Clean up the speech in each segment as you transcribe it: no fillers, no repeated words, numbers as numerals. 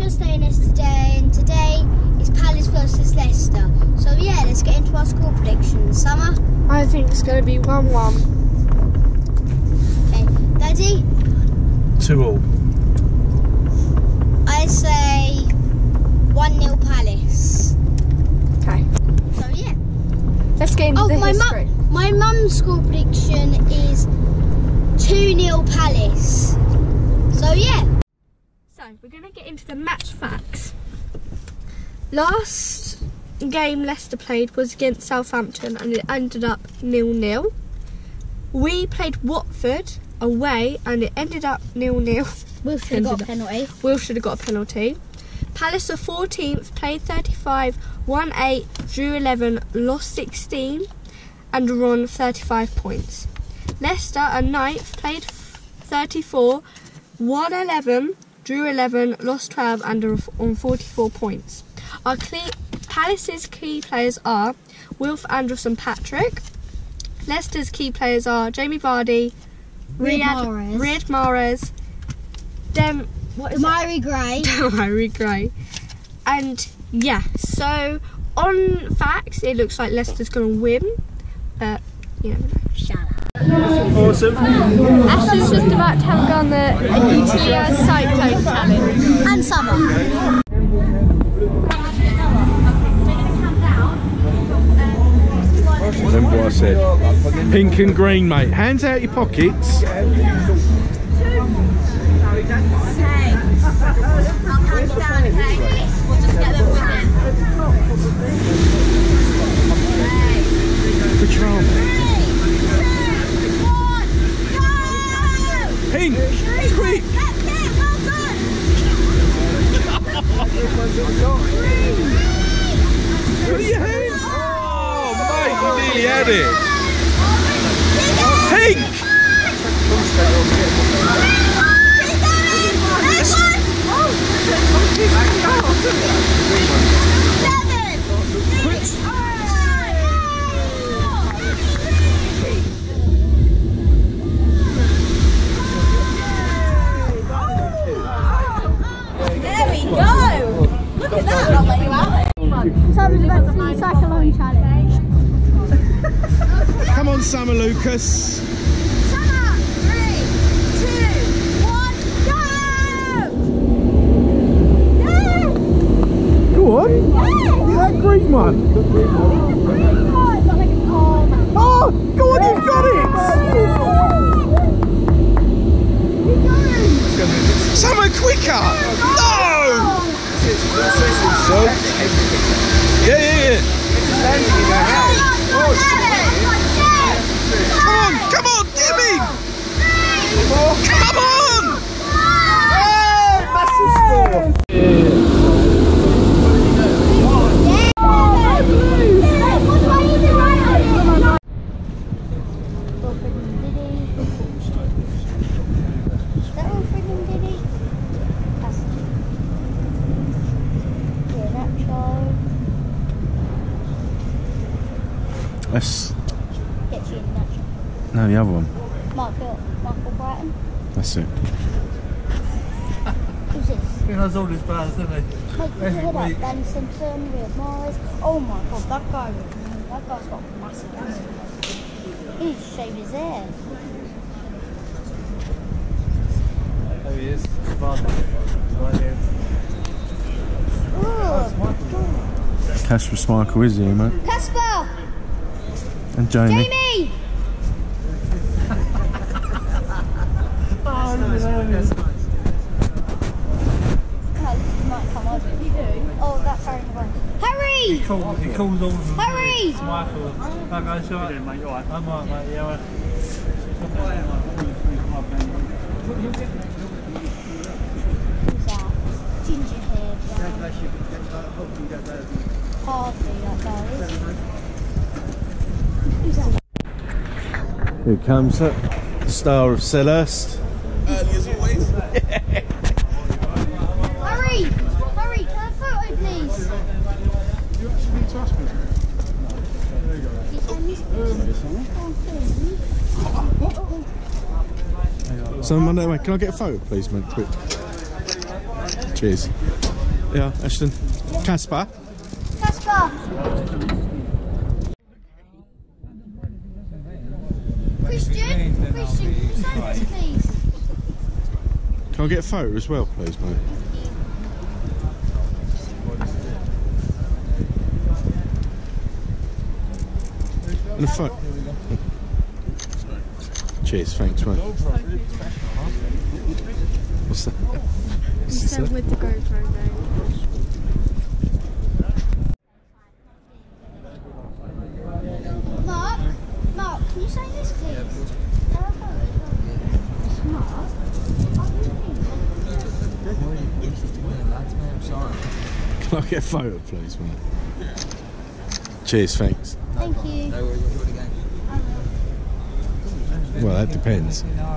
just staying today, and today is Palace versus Leicester. So yeah, let's get into our score predictions. Summer? I think it's going to be 1-1. Okay. Daddy? 2-2. I say 1-0 Palace. Okay. So yeah. Let's get into the history. My mum's score prediction is 2-0 Palace. So yeah. So we're going to get into the match facts. Last game Leicester played was against Southampton and it ended up 0-0. We played Watford away and it ended up 0-0. Will should have got a penalty. Will should have got a penalty. Palace are 14th, played 35, won 8, drew 11, lost 16 and are on 35 points. Leicester are 9th, played 34, won 11, drew 11, lost 12 and are on 44 points. Our Palace's key players are Wilf Anderson Patrick. Leicester's key players are Jamie Vardy, Riyad Mahrez, Demarai Gray. And yeah, so on facts, it looks like Leicester's going to win, but you never know. Shut up. Awesome. Ashton's just about to have a go on the UTIA Cyclone Challenge. And Summer. Remember what I said. Pink and green, mate. Hands out your pockets. Put your arm. Pink! Quick! What are your hands? Oh, mate, you nearly had it. Pink! Summer's about to do the cyclone challenge. Come on, Summer Lucas. Summer, 3, 2, 1, go! Yeah! Go on. Yeah! That green one. Oh, go on, you've got it. Summer, quicker. No! Yeah. Come on, give me! Come on! Hey, massive score! That's... Gets you in natural. No, the other one. Marc Albrighton. That's it. Who's this? He has all his players, doesn't he? Mate, put your head up. Dan Simpson, Riyad Mahrez. Oh my god, that guy's got massive ass. He's shaved his hair. There he is. Right here. Casper Schmeichel is here, mate. Casper! And Jamie. Jamie! Oh, that's Harry. Harry! He calls all of them. Harry! Michael. That guy's right. I'm right, mate. Yeah, right. Who's that? Ginger hair guy. Hardly that guy is. Who's that? Here comes the star of Selhurst. Early as always. Harry! Harry, can I have a photo, please? You actually need to ask me. So, Monday, mate, can I get a photo, please, mate? Quick. Cheers. Ja, Ashton. Casper. Casper. Christian, can you sign this, please? Can I get a photo as well, please, mate? And a photo. Cheers, thanks, mate. What's that? You said with the GoPro though. Mark, can you sign this, please? Mark? Can I get a photo, please, mate? Cheers, thanks. Thank you. Well, that depends.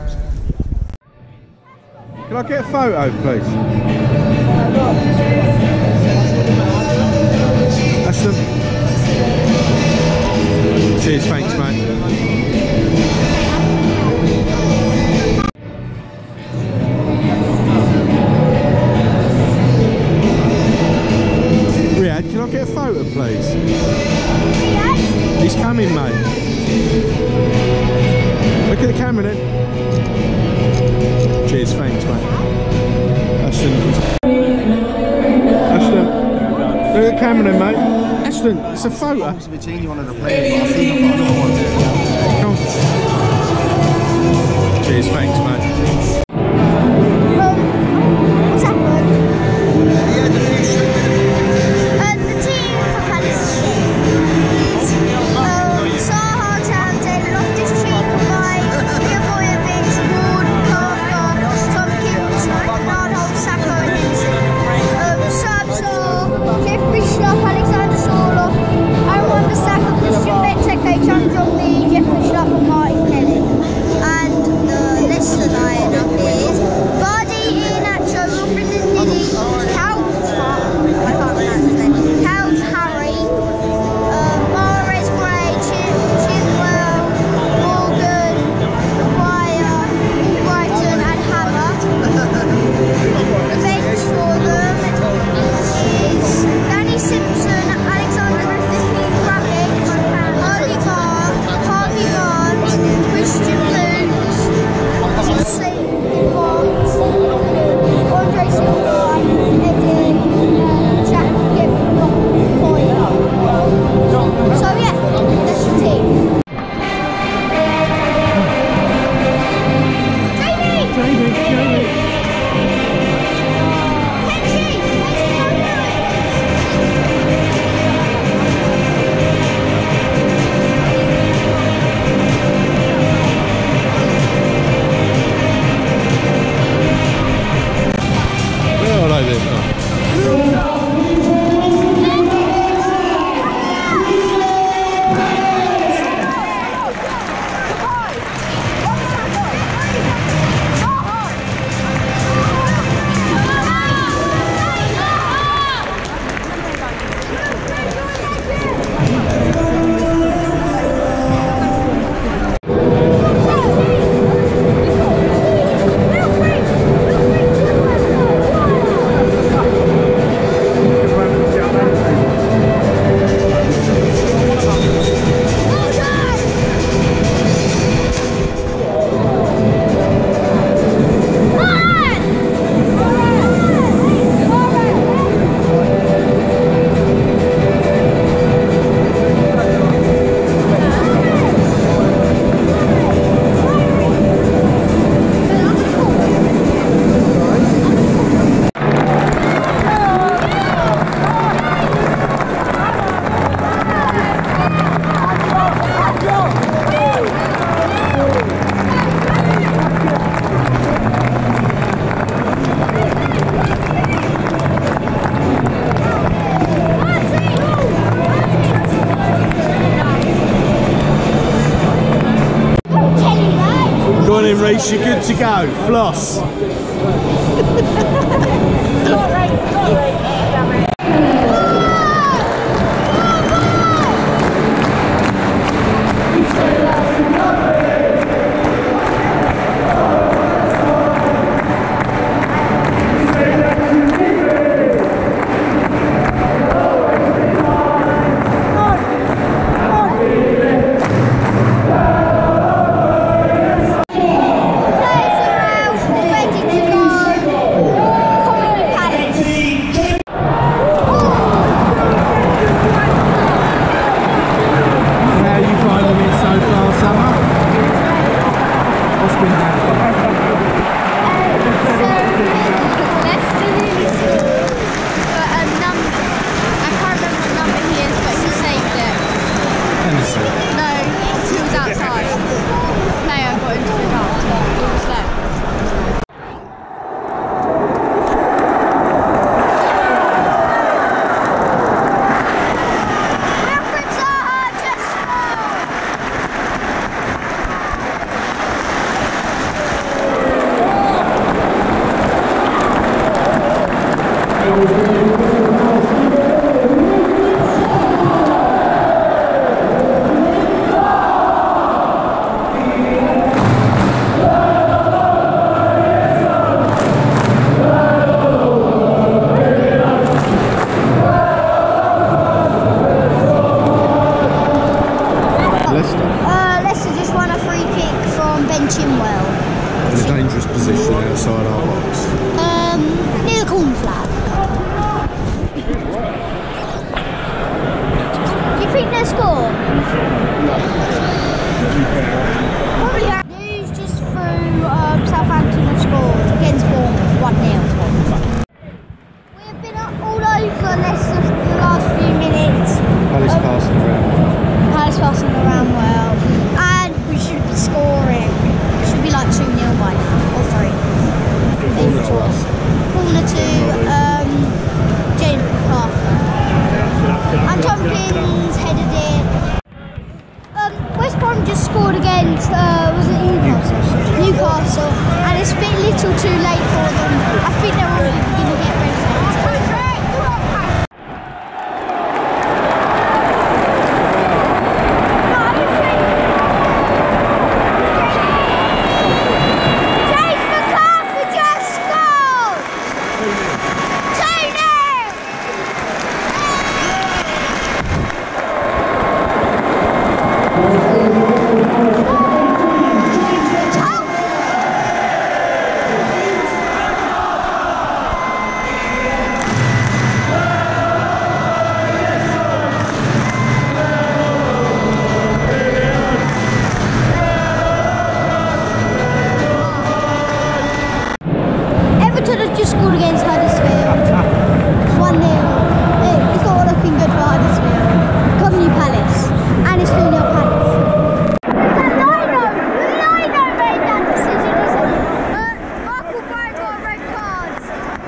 Can I get a photo, please? Ashton. Cheers, thanks, mate. Riyadh, can I get a photo, please? He's coming, mate. Look at the camera then. Cheers, thanks, mate. Ashton. Ashton. Look at the camera then, mate. Ashton, it's a photo. You wanted to play it, but I think I've got another one. Come on. Cheers, thanks, mate. What's happened? The team for Palace is Saha, Townsend, Loftus-Cheek, White, Liaboyevic, Ward, Parker, Tompkins, Bernardo, Sacco and Henderson. Sabsor, Jeffrey Schlupp, Alexander Sorloff, Aaron Bissaka, Christian Benteke, Chandra Lee, Jeffrey Schlupp and Martin Kelly. And the Leicester lineup is Vardy, Iheanacho, Wilfred Ndidi, Couch, I can't pronounce his name, Couch, Harry, Mahrez, Gray, Chilwell, Morgan, Maguire, Albrighton and Hammer. The bench for them is Danny Simpson, Alexander Griffith, Graphic, Harvey Barnes, Christian Boots, St. Barnes, Andre Silva, Eddie, Jack Gibbon, So yeah, that's the team. Where are they then? Go on in, Reece, you're good to go. Floss. corner to James McCarthy. And Tompkins headed it. West Brom just scored against was it Newcastle, and it's a bit little too late for them. I think they're already going to get relegated. Just scored against Huddersfield. 1-0. It's not looking good for Huddersfield. Come New Palace. And it's 2-0 Palace. Lino made that decision, isn't it? Marc Albrighton got a red card.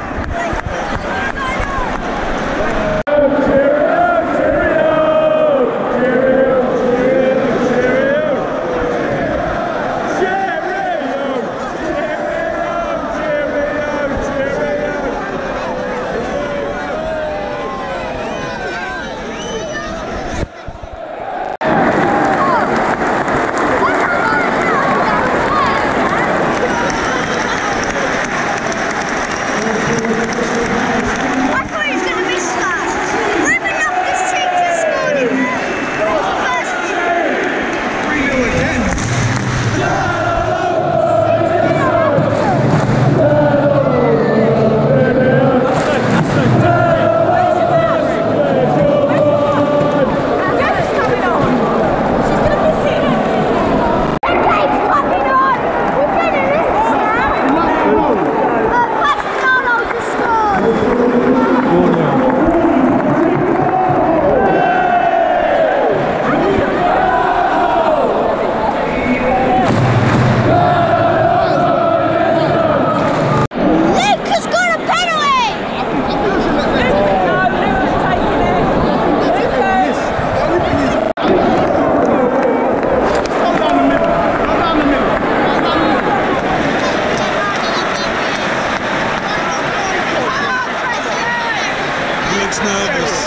Nervous.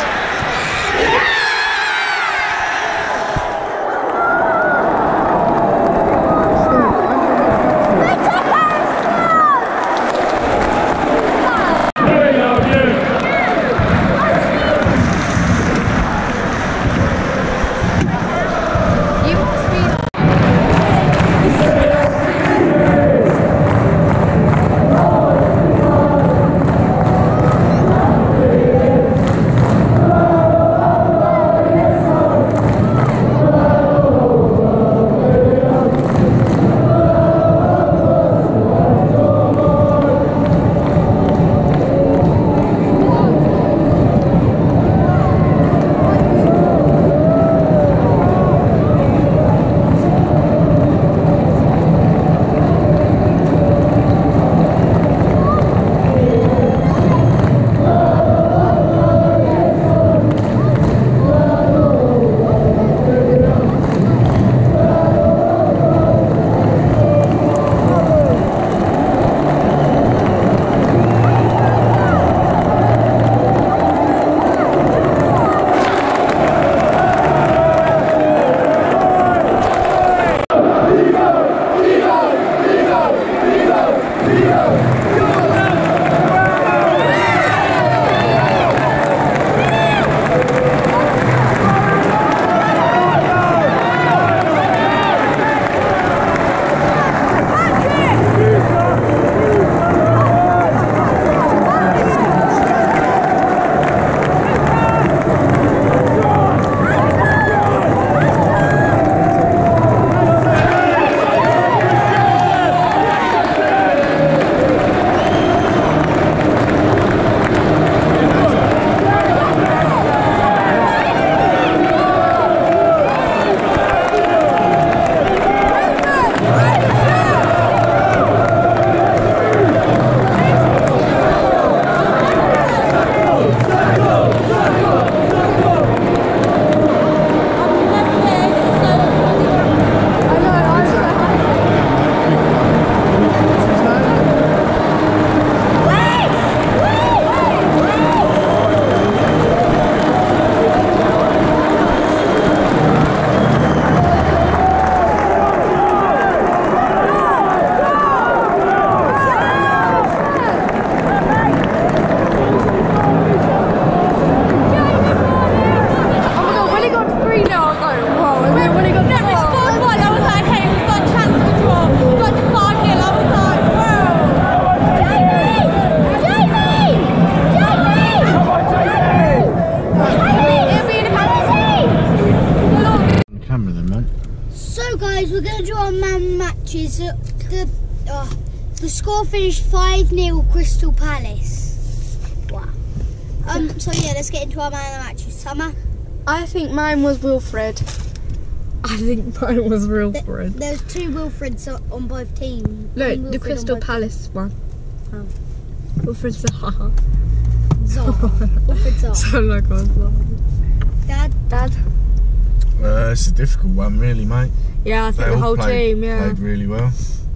matches. The score finished 5-0 Crystal Palace. Wow. So yeah, let's get into our man of the matches. Summer? I think mine was Wilfred. I think mine was Wilfred. There's 2 Wilfreds on both teams. Look, the Crystal Palace one. Oh. Wilfred Zaha. Wilfred Zaha. So like I was laughing. Dad? It's a difficult one, really, mate. Yeah, I think They the all whole team, played really well.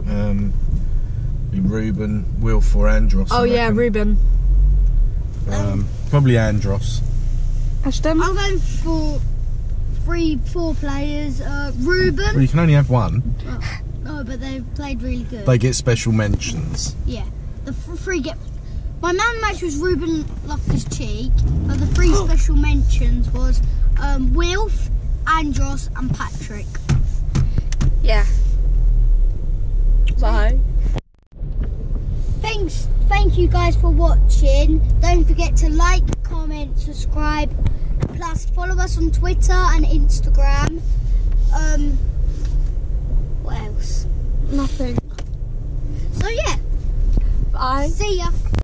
Ruben, Wilf or Andros. Oh yeah, Ruben. Probably Andros. Ashton? I'm going for 4 players. Ruben. Well, you can only have one. No, but they played really good. They get special mentions. Yeah. The 3 get... My man of the match was Ruben Loftus-Cheek, but the 3 special mentions was Wilf, Andros and Patrick. Yeah. Bye. Thank you guys for watching. Don't forget to like, comment, subscribe, plus follow us on Twitter and Instagram. What else? Nothing. So yeah. Bye. See ya.